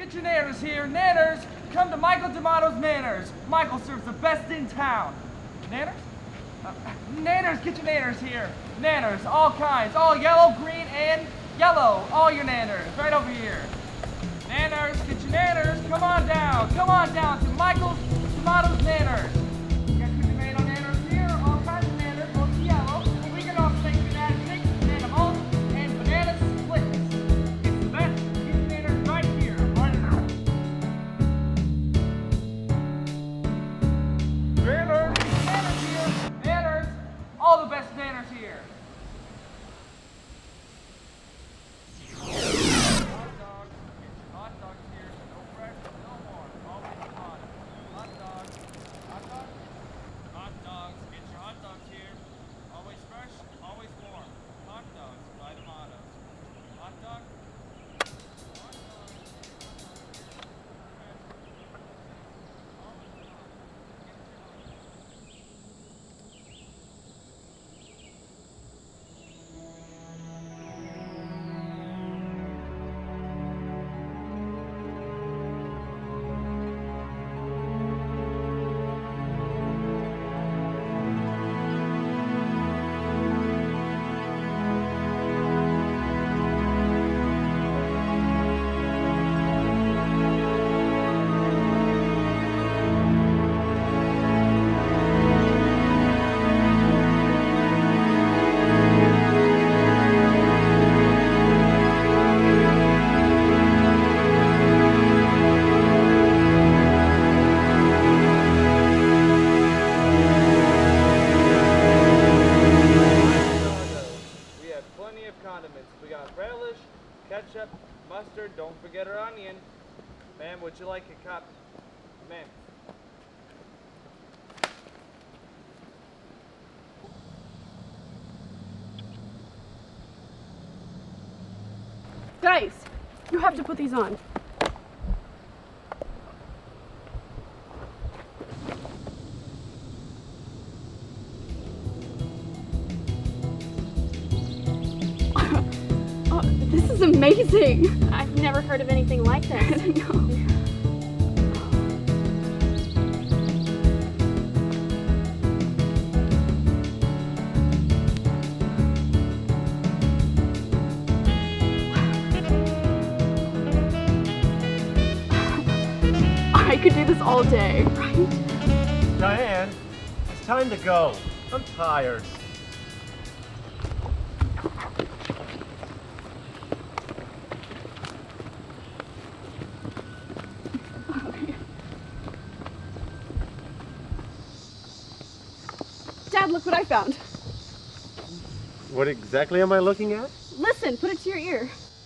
Get your nanners here. Nanners, come to Michael D'Amato's Nanners. Michael serves the best in town. Nanners? Nanners, get your nanners here. Nanners, all kinds. All yellow, green, and yellow. All your nanners, right over here. Nanners, get your nanners. Come on down. Come on down to Michael D'Amato's Nanners. You got your tomato nanners here. All kinds of nanners, both yellow. We can also make banana shakes, banana mulch, and banana splits. It's the best. Get your nanners right here. Right now. Nanners, nanners here. Nanners, all the best nanners here. Hot dogs here, no fresh, no warm, always hot. Hot dogs, hot dogs, hot dogs, get your hot dogs here. Always fresh, always warm. Hot dogs by D'Amato's. Hot dog, hot dog, always hot. Get your hot dog. Condiments. We got relish, ketchup, mustard, don't forget our onion. Ma'am, would you like a cup? Ma'am. Guys, you have to put these on. This is amazing! I've never heard of anything like this. No. I could do this all day, right? Diane, it's time to go. I'm tired. Dad, look what I found. What exactly am I looking at? Listen, put it to your ear.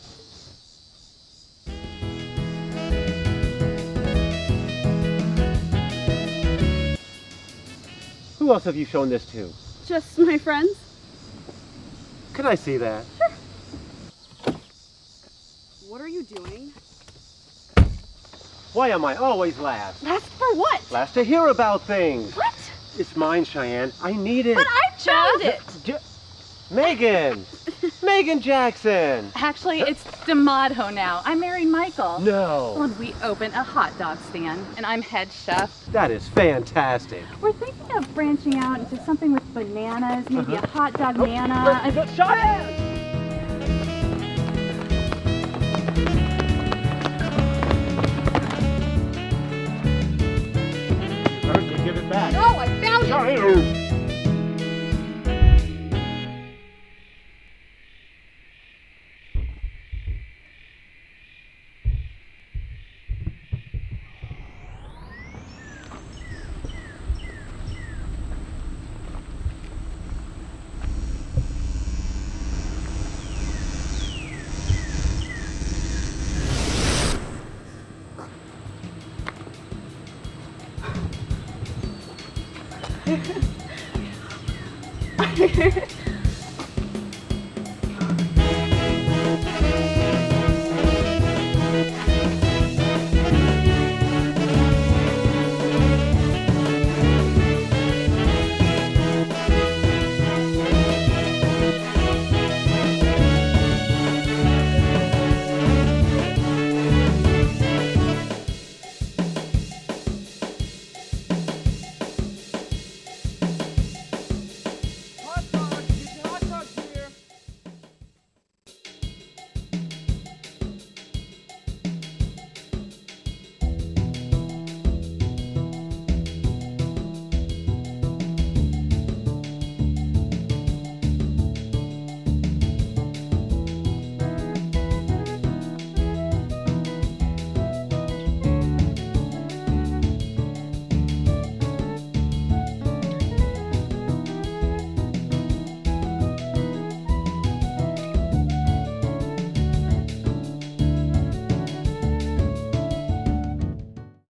Who else have you shown this to? Just my friends. Can I see that? Sure. What are you doing? Why am I always last? Last for what? Last to hear about things. What? It's mine, Cheyenne. I need it. But I found it! Megan! Megan Jackson! Actually, it's D'Amato now. I married Michael. No. And we opened a hot dog stand, and I'm head chef. That is fantastic. We're thinking of branching out into something with bananas, maybe a hot dog nana. Cheyenne! Give it back. No, I found it! Cheyenne! Hehehe